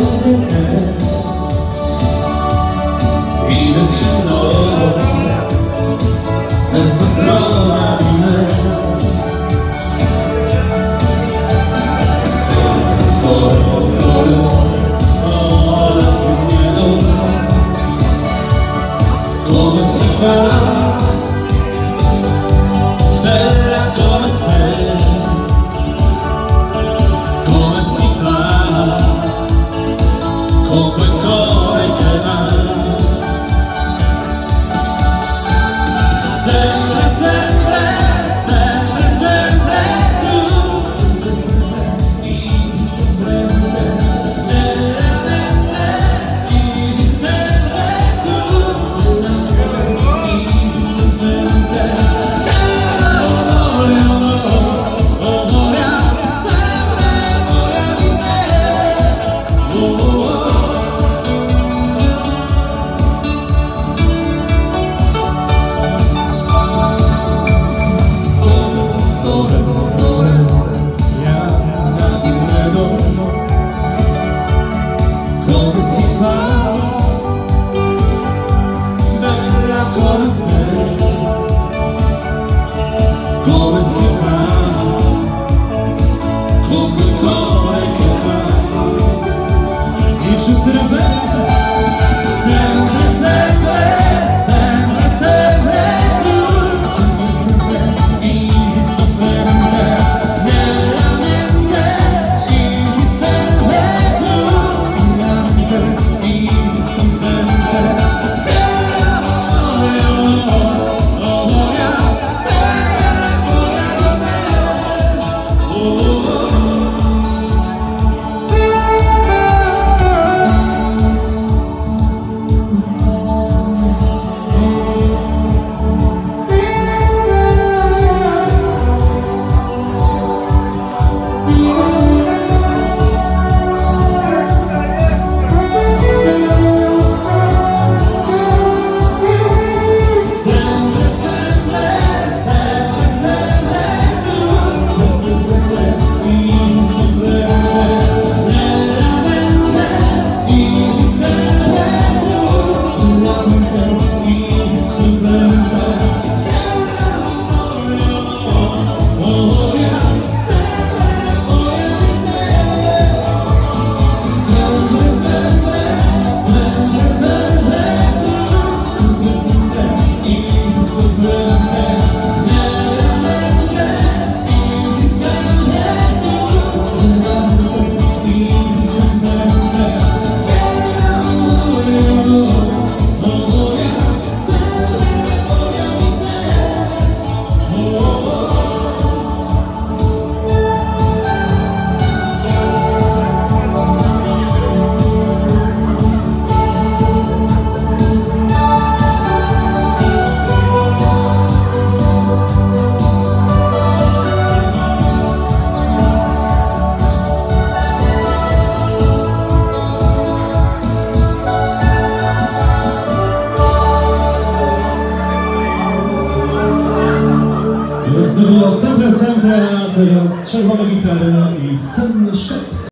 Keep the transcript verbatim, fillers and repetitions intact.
Idę ci mną, sen wybrona mnie. Come si fa, bella come sei, come si fa, con quel cuore che va, sempre, sempre, sempre, sempre tu, sempre, sempre, easy, sempre, nella mente, easy, sempre tu. Come si fa, bella come sei, come si fa, con quel cuore che fa, e ci si sempre, sempre, sempre, sempre, sempre tu, sempre, sempre, esisto per me, nella mente, esisto per tu, nella mente, esisto per me. To było sempre, sempre, a teraz czerwone gitary i senny szep.